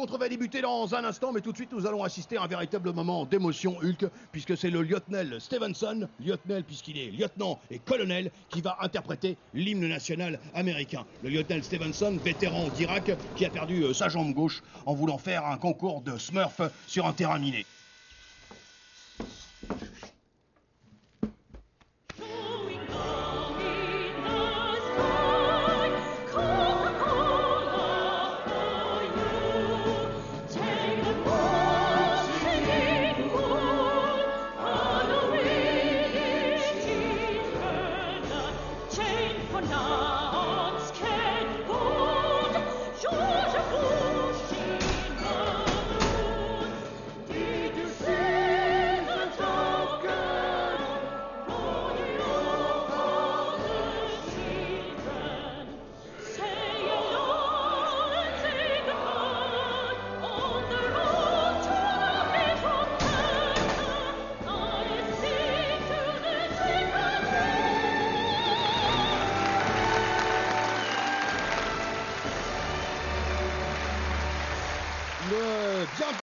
rencontre va débuter dans un instant, mais tout de suite nous allons assister à un véritable moment d'émotion Hulk, puisque c'est le lieutenant Stevenson, lieutenant puisqu'il est lieutenant et colonel, qui va interpréter l'hymne national américain. Le lieutenant Stevenson, vétéran d'Irak, qui a perdu sa jambe gauche en voulant faire un concours de Smurf sur un terrain miné. Le bien